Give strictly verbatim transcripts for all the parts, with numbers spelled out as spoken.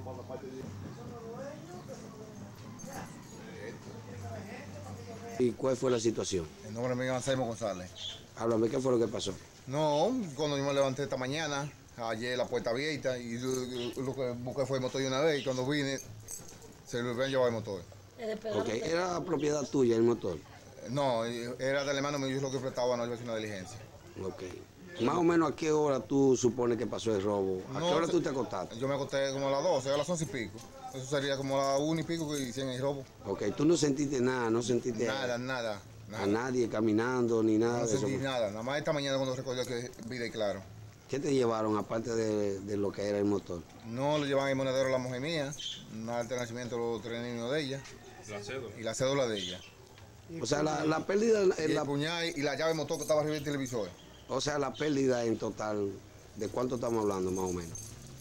¿Y cuál fue la situación? El nombre mío es Anselmo González. Háblame, ¿qué fue lo que pasó? No, cuando yo me levanté esta mañana, hallé la puerta abierta y lo, lo que busqué fue el motor de una vez y cuando vine, se lo habían llevado el motor. Ok, ¿era propiedad tuya el motor? No, era del hermano mío, yo lo que prestaba, no iba a hacer una diligencia. Ok. Más o menos, ¿a qué hora tú supones que pasó el robo? ¿A No, qué hora tú te acostaste? Yo me acosté como a las doce, a las once y pico. Eso sería como a las una y pico que hicieron el robo. Ok, tú no sentiste nada, no sentiste Nada, nada. nada. a nadie caminando ni nada No de sentí eso. nada, nada más esta mañana cuando recordé que vida y claro. ¿Qué te llevaron aparte de, de lo que era el motor? No le llevan el monedero a la mujer mía, una alta de nacimiento los tres niños de ella. La cédula. Y la cédula de ella. O sea, la, la pérdida Y en el la, puñal y la llave de motor que estaba arriba del televisor. o sea, la pérdida en total, ¿de cuánto estamos hablando más o menos?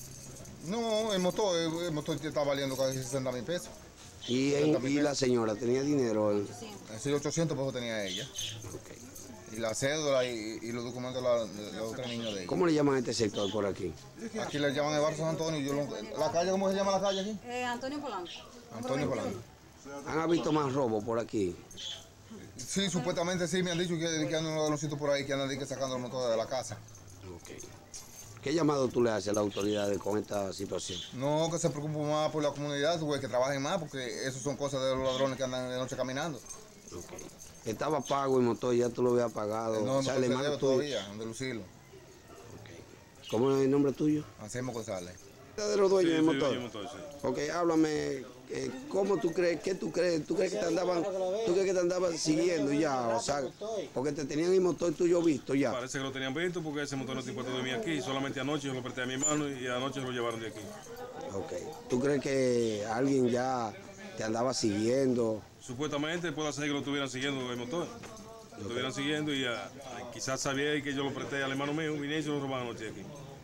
No, el motor, el, el motor estaba valiendo casi sesenta mil pesos. Y, en, y la señora tenía dinero. En... Así ochocientos pesos tenía ella. Okay. Y la cédula y, y los documentos de, la, de los otros niños de ella. ¿Cómo le llaman a este sector por aquí? Aquí le llaman el barrio San Antonio. Yo lo, ¿La calle cómo se llama la calle aquí? Eh, Antonio Polanco. Antonio Polanco. ¿Han visto más robos por aquí? Sí, supuestamente sí, me han dicho que, que andan uno de los sitios por ahí que andan sacando los motores de la casa. Okay. ¿Qué llamado tú le haces a las autoridades con esta situación? No, que se preocupen más por la comunidad, güey, que trabajen más, porque eso son cosas de los ladrones que andan de noche caminando. Okay. Estaba pago el motor, ya tú lo habías pagado. No, o sea, no le se mando debe tú... todavía, de Lucilo. Okay. ¿Cómo es el nombre tuyo? Anselmo González. ¿De los dueños Sí, del sí, motor? dueño del motor, sí. Ok, háblame, eh, ¿cómo tú crees, qué tú crees? ¿Tú crees que te andaban, tú crees que te andaban siguiendo ya? O sea, porque te tenían el motor tuyo visto ya. Parece que lo tenían visto porque ese motor no te importa dormir aquí. Solamente anoche yo lo presté a mi hermano y anoche lo llevaron de aquí. Ok, ¿tú crees que alguien ya te andaba siguiendo? Supuestamente puede ser que lo estuvieran siguiendo el motor. Lo estuvieran siguiendo y uh, quizás sabía que yo lo presté al hermano mío, vine y se lo robaron anoche aquí.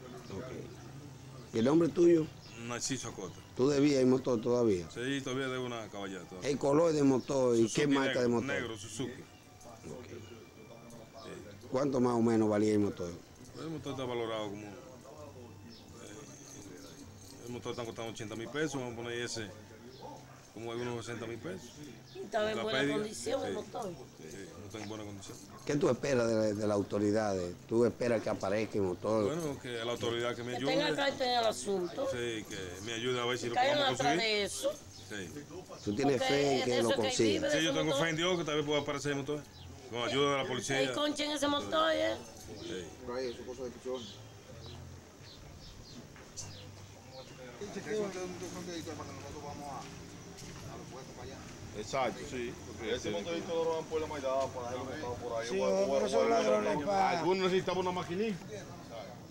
Ok. ¿Y el nombre tuyo? Narciso Acosta. ¿Tú debías el motor todavía? Sí, todavía debo una caballada. Todavía. ¿El color del motor y Suzuki qué marca negro, de motor? Negro, Suzuki. Okay. ¿Cuánto más o menos valía el motor? El motor está valorado como... Eh, el motor está costando ochenta mil pesos, vamos a poner ese como algunos sesenta mil pesos. Estaba en La buena pérdida, condición el sí, motor. Sí, no está en buena condición. ¿Qué tú esperas de, de las autoridades? ¿Tú esperas que aparezca el motor? Bueno, que la autoridad que me Que ayude. tenga carta en el asunto. Sí, que me ayude a ver si Que lo caigan podemos atrás conseguir. de eso. Sí. ¿Tú tienes Porque fe en que eso lo que consigas? vive- Sí, yo ese tengo motor. fe en Dios que tal vez pueda aparecer el motor. Con ayuda de la policía. Hay concha en ese motor, ¿eh? Sí. Por ahí, eso es cosa de pichones. Exacto, sí. Ese motorito lo roban por la maldad, por haberlo montado por ahí. Sí, o- o- pero o- son o- ladrones, pa. Algunos necesitaban una maquinita.